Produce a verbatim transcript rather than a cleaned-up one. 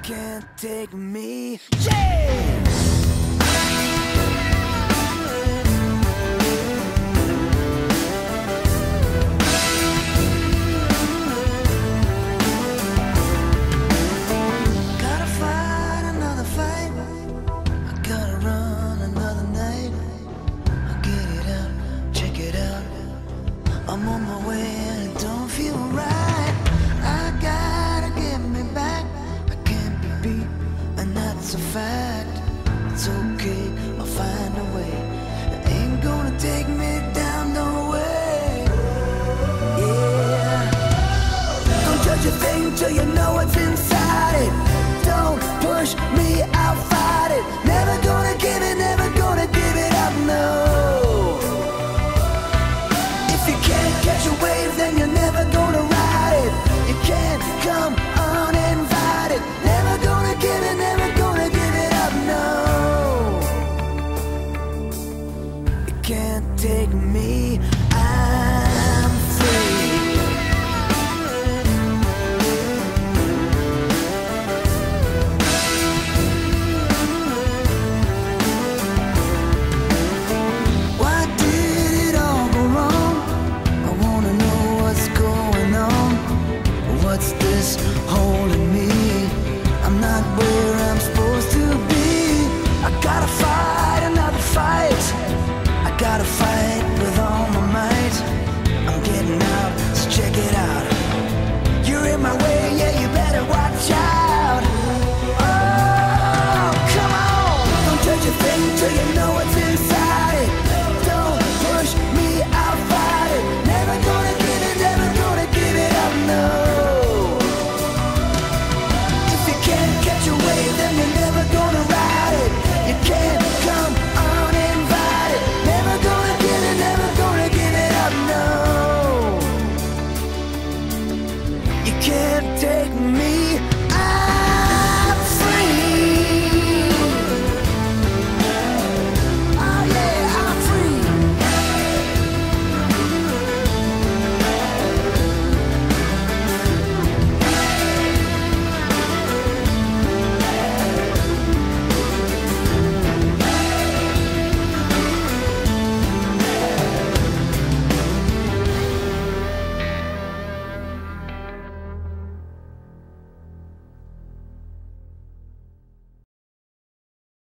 can't take me. Yeah! I'm on my way and it don't feel right. I gotta get me back. I can't be beat, and that's a fact. It's okay, I'll find a way. It ain't gonna take me down, no way. Yeah. Don't judge a thing till you know what's inside it. Don't push me, I'll fight it. Never gonna give it, never gonna give it up, no. Catch a wave, then you're never gonna ride it. You can't come uninvited. Never gonna give it, never gonna give it up, no. You can't take me, I'm free. Why did it all go wrong? What's this holding me? I'm not where I'm supposed to be. I gotta fight another fight. I gotta fight